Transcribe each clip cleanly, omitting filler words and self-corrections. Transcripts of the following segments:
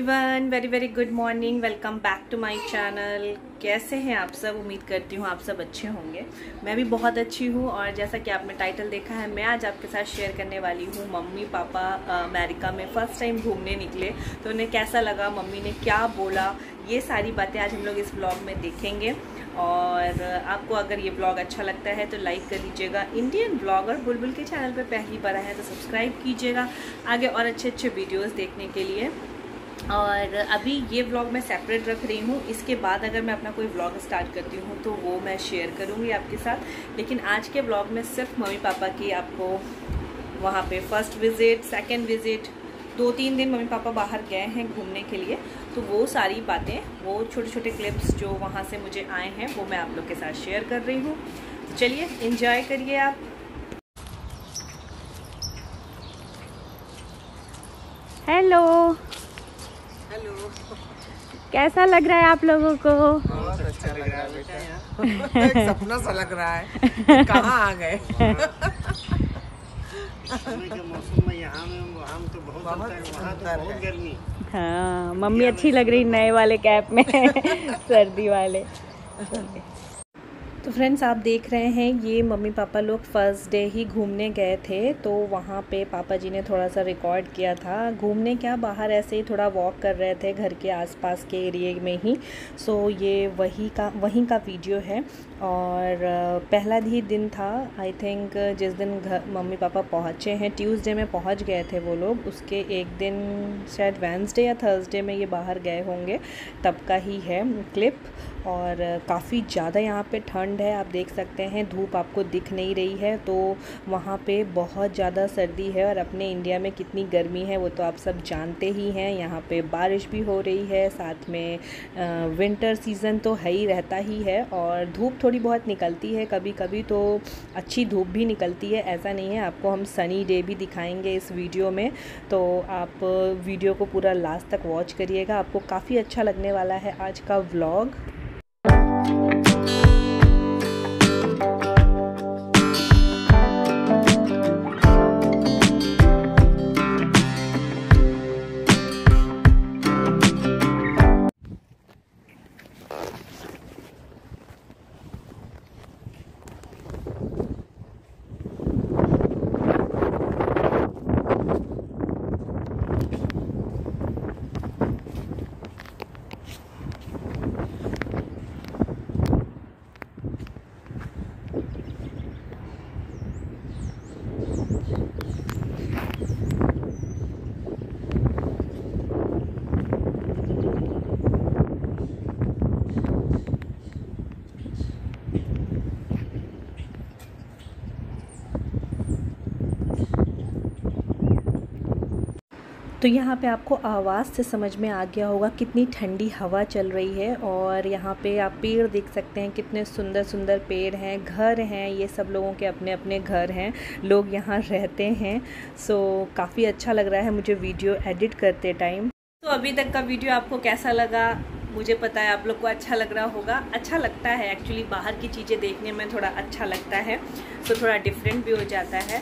Everyone, very very good morning. Welcome back to my channel. कैसे हैं आप सब? उम्मीद करती हूँ आप सब अच्छे होंगे। मैं भी बहुत अच्छी हूँ और जैसा कि आपने टाइटल देखा है, मैं आज आपके साथ शेयर करने वाली हूँ मम्मी पापा अमेरिका में फर्स्ट टाइम घूमने निकले तो उन्हें कैसा लगा, मम्मी ने क्या बोला, ये सारी बातें आज हम लोग इस ब्लॉग में देखेंगे। और आपको अगर ये ब्लॉग अच्छा लगता है तो लाइक कर लीजिएगा। इंडियन ब्लॉगर बुलबुल के चैनल पे पहली बार आए हैं तो सब्सक्राइब कीजिएगा आगे और अच्छे अच्छे वीडियोस देखने के लिए। और अभी ये व्लॉग मैं सेपरेट रख रही हूँ, इसके बाद अगर मैं अपना कोई व्लॉग स्टार्ट करती हूँ तो वो मैं शेयर करूँगी आपके साथ। लेकिन आज के व्लॉग में सिर्फ मम्मी पापा की आपको वहाँ पे फर्स्ट विज़िट, सेकंड विज़िट, 2-3 दिन मम्मी पापा बाहर गए हैं घूमने के लिए, तो वो सारी बातें, वो छोटे छोटे क्लिप्स जो वहाँ से मुझे आए हैं वो मैं आप लोग के साथ शेयर कर रही हूँ। तो चलिए एंजॉय करिए आप। हेलो हेलो, कैसा लग रहा है आप लोगों को? बहुत अच्छा लग रहा है बेटा। यहाँ एक सपना सा लग रहा है, कहाँ आ गए। के मौसम में यहाँ में वहाँ में तो बहुत अंतर है, वहाँ तो बहुत गर्मी। हाँ, मम्मी अच्छी लग रही नए वाले कैप में सर्दी वाले। तो फ्रेंड्स, आप देख रहे हैं ये मम्मी पापा लोग फर्स्ट डे ही घूमने गए थे, तो वहाँ पे पापा जी ने थोड़ा सा रिकॉर्ड किया था। घूमने क्या, बाहर ऐसे ही थोड़ा वॉक कर रहे थे घर के आसपास के एरिया में ही। सो ये वहीं का वीडियो है। और पहला ही दिन था आई थिंक, जिस दिन मम्मी पापा पहुँचे हैं, ट्यूसडे में पहुँच गए थे वो लोग। उसके एक दिन शायद वेंसडे या थर्सडे में ये बाहर गए होंगे, तब का ही है क्लिप। और काफ़ी ज़्यादा यहाँ पे ठंड है, आप देख सकते हैं, धूप आपको दिख नहीं रही है, तो वहाँ पे बहुत ज़्यादा सर्दी है। और अपने इंडिया में कितनी गर्मी है वो तो आप सब जानते ही हैं। यहाँ पे बारिश भी हो रही है, साथ में विंटर सीज़न तो है ही, रहता ही है। और धूप थोड़ी बहुत निकलती है कभी कभी, तो अच्छी धूप भी निकलती है, ऐसा नहीं है। आपको हम सनी डे भी दिखाएंगे इस वीडियो में, तो आप वीडियो को पूरा लास्ट तक वॉच करिएगा, आपको काफ़ी अच्छा लगने वाला है आज का व्लॉग। तो यहाँ पे आपको आवाज़ से समझ में आ गया होगा कितनी ठंडी हवा चल रही है। और यहाँ पे आप पेड़ देख सकते हैं, कितने सुंदर सुंदर पेड़ हैं, घर हैं, ये सब लोगों के अपने अपने घर हैं, लोग यहाँ रहते हैं। सो काफ़ी अच्छा लग रहा है मुझे वीडियो एडिट करते टाइम। तो अभी तक का वीडियो आपको कैसा लगा? मुझे पता है आप लोग को अच्छा लग रहा होगा। अच्छा लगता है एक्चुअली, बाहर की चीज़ें देखने में थोड़ा अच्छा लगता है, तो थोड़ा डिफरेंट भी हो जाता है।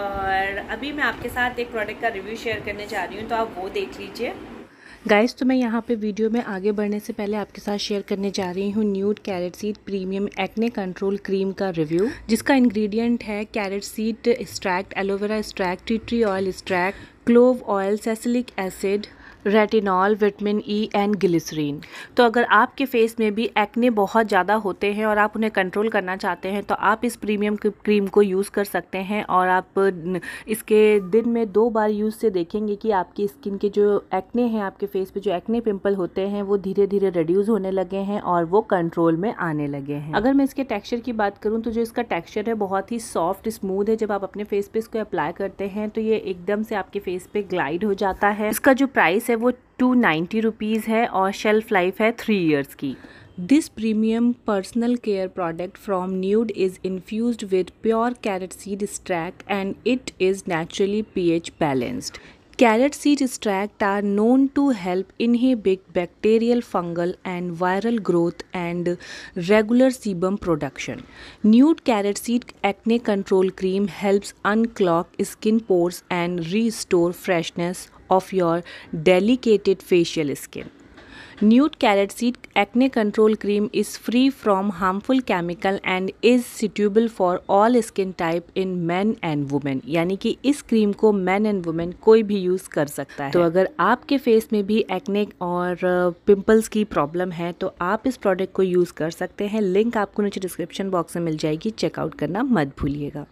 और अभी मैं आपके साथ एक प्रोडक्ट का रिव्यू शेयर करने जा रही हूँ, तो आप वो देख लीजिए। गाइस, तो मैं यहाँ पे वीडियो में आगे बढ़ने से पहले आपके साथ शेयर करने जा रही हूँ nude carrot seed premium acne control cream का रिव्यू, जिसका इंग्रेडिएंट है carrot seed extract, aloe vera extract, tea tree oil extract, clove oil, salicylic acid, retinol, vitamin E and glycerin. तो अगर आपके फेस में भी एक्ने बहुत ज़्यादा होते हैं और आप उन्हें कंट्रोल करना चाहते हैं तो आप इस प्रीमियम क्रीम को यूज़ कर सकते हैं। और आप इसके दिन में 2 बार यूज़ से देखेंगे कि आपकी स्किन के जो एक्ने हैं, आपके फेस पे जो एक्ने पिंपल होते हैं, वो धीरे धीरे रिड्यूस होने लगे हैं और वो कंट्रोल में आने लगे हैं। अगर मैं इसके टेक्स्चर की बात करूँ तो जो इसका टेक्स्चर है बहुत ही सॉफ्ट स्मूथ है। जब आप अपने फेस पे इसको अप्लाई करते हैं तो ये एकदम से आपके फेस पे ग्लाइड हो जाता है। इसका जो प्राइस है वो 290 रुपीज़ है और शेल्फ लाइफ है 3 इयर्स की। This premium personal care product from Nude is infused with pure carrot seed extract and it is naturally pH balanced. Carrot seed extract are known to help inhibit bacterial, fungal, and viral growth and regular sebum production. Nude carrot seed acne control cream helps unclog skin pores and restore freshness of your delicate facial skin. Nude carrot seed acne control cream is free from harmful chemical and is suitable for all skin type in men and women. यानी कि इस cream को men and women कोई भी use कर सकता है। तो अगर आपके फेस में भी एक्ने और पिंपल्स की प्रॉब्लम है तो आप इस प्रोडक्ट को यूज़ कर सकते हैं। लिंक आपको नीचे डिस्क्रिप्शन बॉक्स में मिल जाएगी, चेकआउट करना मत भूलिएगा।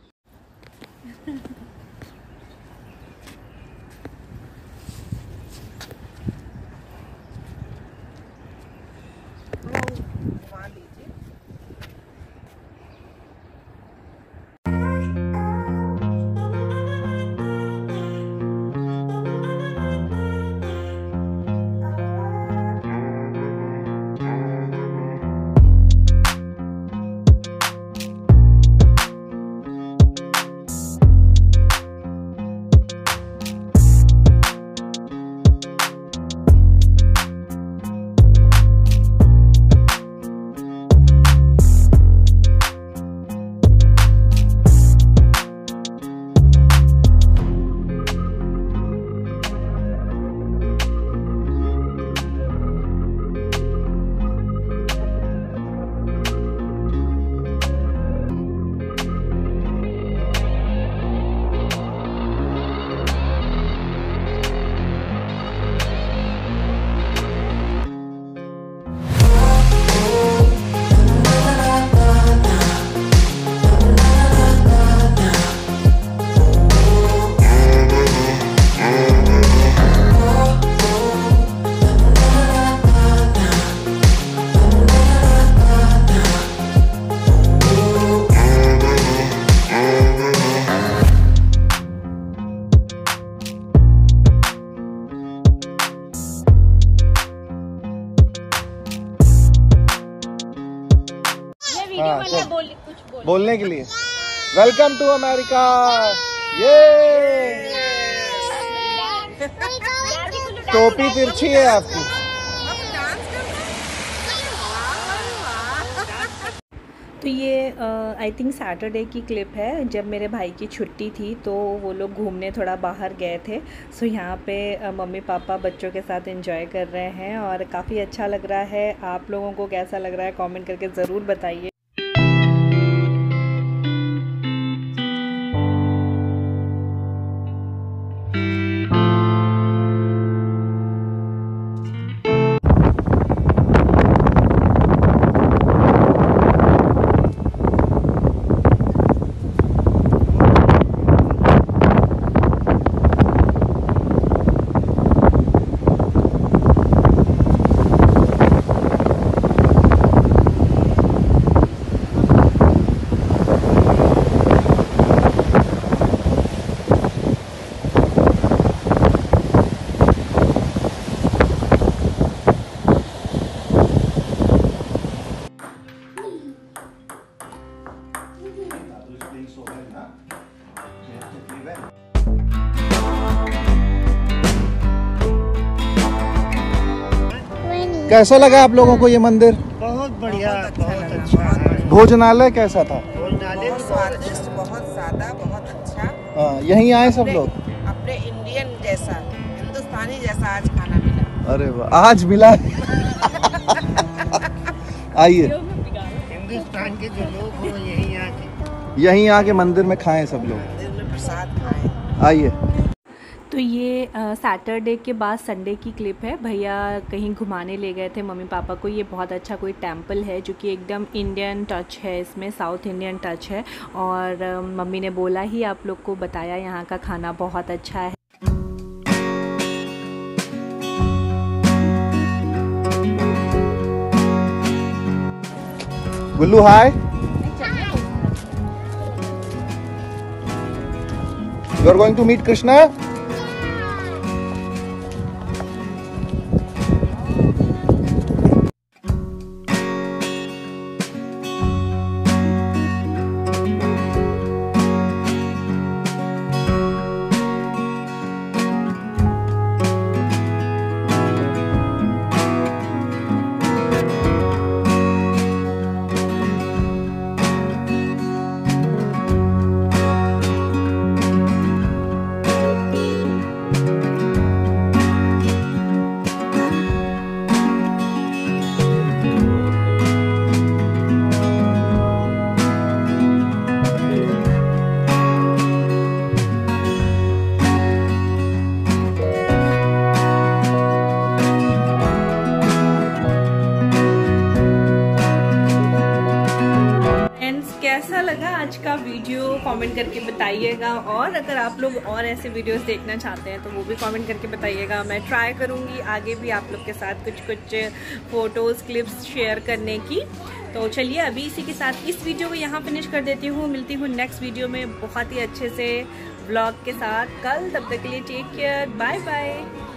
बोलने के लिए वेलकम टू अमेरिका। ये टोपी तिरछी है आपकी। तो ये आई थिंक सैटरडे की क्लिप है, जब मेरे भाई की छुट्टी थी तो वो लोग घूमने थोड़ा बाहर गए थे। सो यहाँ पे मम्मी पापा बच्चों के साथ एंजॉय कर रहे हैं और काफ़ी अच्छा लग रहा है। आप लोगों को कैसा लग रहा है कमेंट करके ज़रूर बताइए। कैसा लगा आप लोगों को ये मंदिर? बहुत बढ़िया, बहुत अच्छा। भोजनालय कैसा था? भोजनालय बहुत स्वादिष्ट, बहुत सादा, बहुत अच्छा। हाँ, यहीं आए सब लोग? अपने इंडियन जैसा, हिंदुस्तानी जैसा आज खाना मिला। अरे वाह, आज मिला। आइए, हिंदुस्तान के जो लोग हो यहीं आके मंदिर में खाएं सब लोग, मंदिर में प्रसाद खाएं। आइए। तो ये सैटरडे के बाद संडे की क्लिप है। भैया कहीं घुमाने ले गए थे मम्मी पापा को। ये बहुत अच्छा कोई टेंपल है जो कि एकदम इंडियन टच है, इसमें साउथ इंडियन टच है। और मम्मी ने बोला ही आप लोग को बताया, यहाँ का खाना बहुत अच्छा है। गुल्लू हाय, you are going to meet Krishna? लगा आज का वीडियो कमेंट करके बताइएगा, और अगर आप लोग और ऐसे वीडियोस देखना चाहते हैं तो वो भी कमेंट करके बताइएगा। मैं ट्राई करूँगी आगे भी आप लोग के साथ कुछ फ़ोटोज़ क्लिप्स शेयर करने की। तो चलिए अभी इसी के साथ इस वीडियो को यहाँ फिनिश कर देती हूँ। मिलती हूँ नेक्स्ट वीडियो में बहुत ही अच्छे से व्लॉग के साथ कल। तब तक के लिए टेक केयर, बाय बाय।